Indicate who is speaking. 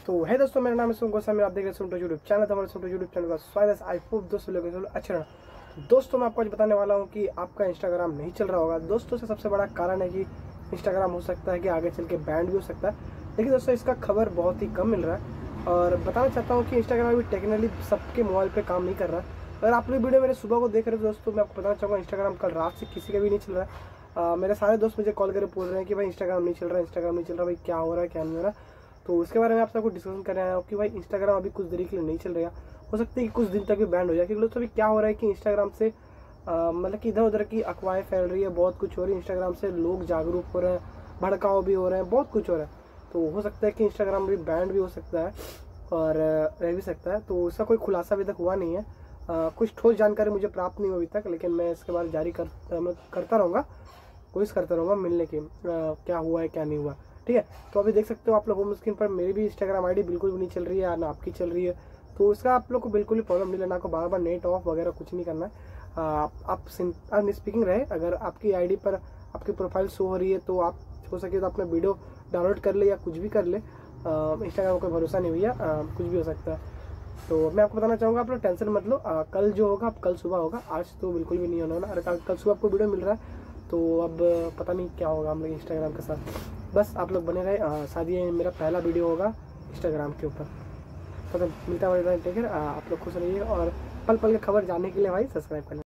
Speaker 1: तो है दोस्तों, मेरा नाम है सुन गोस्वामी, आप देख रहे हैं सुनटो यूट्यूब चैनल। हमारे सुनटो यूट्यूब चैनल का स्वागत है। आई होप दोस्तों लोग अच्छा रहा। दोस्तों मैं आपको आज बताने वाला हूँ कि आपका इंस्टाग्राम नहीं चल रहा होगा। दोस्तों से सबसे बड़ा कारण है कि इंस्टाग्राम हो सकता है कि आगे चल के बैंड भी हो सकता है, लेकिन दोस्तों इसका खबर बहुत ही कम मिल रहा है। और बताना चाहता हूँ कि इंस्टाग्राम अभी टेक्निकली सबके मोबाइल पर काम नहीं कर रहा है। अगर आप लोग वीडियो मेरे सुबह को देख रहे हो दोस्तों, मैं आपको बताना चाहूँगा इंस्टाग्राम कल रात से किसी का भी नहीं चल रहा है। मेरे सारे दोस्त मुझे कॉल करके पूछ रहे हैं कि भाई इंस्टाग्राम नहीं चल रहा, इंस्टाग्राम नहीं चल रहा, भाई क्या हो रहा है क्या नहीं हो रहा। तो उसके बारे में आप सबको डिस्कशन करने आया हूँ कि भाई इंस्टाग्राम अभी कुछ देरी के लिए नहीं चल रहा, हो सकता है कि कुछ दिन तक भी बैंड हो जाए। क्योंकि दोस्तों अभी क्या हो रहा है कि इंस्टाग्राम से मतलब कि इधर उधर की अफवाहें फैल रही है, बहुत कुछ हो रही है। इंस्टाग्राम से लोग जागरूक हो रहे हैं, भड़काव भी हो रहे हैं, बहुत कुछ हो रहा है। तो हो सकता है कि इंस्टाग्राम भी बैंड भी हो सकता है और रह भी सकता है। तो उसका कोई खुलासा अभी तक हुआ नहीं है। कुछ ठोस जानकारी मुझे प्राप्त नहीं हुई अभी तक, लेकिन मैं इसके बारे जारी करता रहूँगा, कोशिश करता रहूँगा मिलने की क्या हुआ है क्या नहीं हुआ। ठीक है, तो अभी देख सकते हो आप लोग होम स्क्रीन पर मेरी भी इंस्टाग्राम आईडी बिल्कुल भी नहीं चल रही है, ना आपकी चल रही है। तो उसका आप लोग को बिल्कुल भी प्रॉब्लम नहीं लेना, आपको बार बार नेट ऑफ वगैरह कुछ नहीं करना है। आप स्पीकिंग रहे, अगर आपकी आईडी पर आपकी प्रोफाइल शो हो रही है तो आप हो सके तो अपना वीडियो डाउनलोड कर ले या कुछ भी कर ले। इंस्टाग्राम का भरोसा नहीं भैया, कुछ भी हो सकता है। तो मैं आपको बताना चाहूँगा, आप लोग टेंशन मत लो। कल जो होगा अब कल सुबह होगा, आज तो बिल्कुल भी नहीं होना वाला। अरे कल सुबह आपको वीडियो मिल रहा है, तो अब पता नहीं क्या होगा हम लोग इंस्टाग्राम के साथ। बस आप लोग बने रहे। शायद ये मेरा पहला वीडियो होगा इंस्टाग्राम के ऊपर। तो मिलता है टेक केयर, आप लोग खुश रहिए और पल पल की खबर जानने के लिए भाई सब्सक्राइब करना।